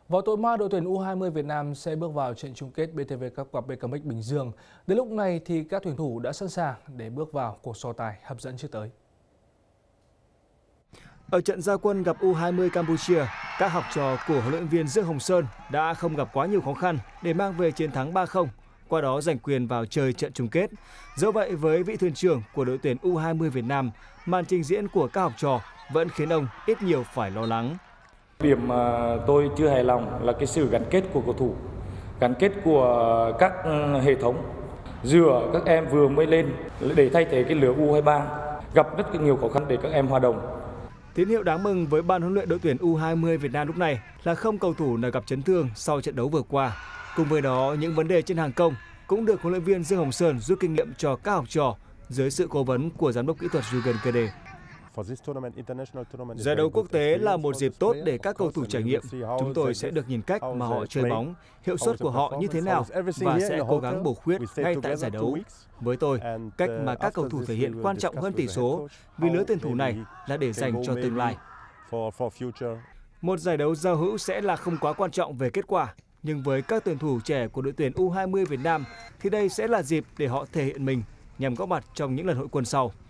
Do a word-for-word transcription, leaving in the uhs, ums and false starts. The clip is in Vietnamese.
Vào tối mai, đội tuyển U hai mươi Việt Nam sẽ bước vào trận chung kết bê tê vê Cup bê ca em ích Bình Dương. Đến lúc này thì các tuyển thủ đã sẵn sàng để bước vào cuộc so tài hấp dẫn trước tới. Ở trận ra quân gặp U hai mươi Campuchia, các học trò của huấn luyện viên Dương Hồng Sơn đã không gặp quá nhiều khó khăn để mang về chiến thắng ba không, qua đó giành quyền vào chơi trận chung kết. Dẫu vậy, với vị thuyền trưởng của đội tuyển U hai mươi Việt Nam, màn trình diễn của các học trò vẫn khiến ông ít nhiều phải lo lắng. Điểm mà tôi chưa hài lòng là cái sự gắn kết của cầu thủ, gắn kết của các hệ thống giữa các em vừa mới lên để thay thế cái lứa U hai mươi ba, gặp rất nhiều khó khăn để các em hòa đồng. Tín hiệu đáng mừng với ban huấn luyện đội tuyển U hai mươi Việt Nam lúc này là không cầu thủ nào gặp chấn thương sau trận đấu vừa qua. Cùng với đó, những vấn đề trên hàng công cũng được huấn luyện viên Dương Hồng Sơn rút kinh nghiệm cho các học trò dưới sự cố vấn của giám đốc kỹ thuật Jürgen Kede. Giải đấu quốc tế là một dịp tốt để các cầu thủ trải nghiệm. Chúng tôi sẽ được nhìn cách mà họ chơi bóng, hiệu suất của họ như thế nào và sẽ cố gắng bổ khuyết ngay tại giải đấu. Với tôi, cách mà các cầu thủ thể hiện quan trọng hơn tỷ số vì lứa tuyển thủ này là để dành cho tương lai. Một giải đấu giao hữu sẽ là không quá quan trọng về kết quả, nhưng với các tuyển thủ trẻ của đội tuyển U hai mươi Việt Nam thì đây sẽ là dịp để họ thể hiện mình nhằm góp mặt trong những lần hội quân sau.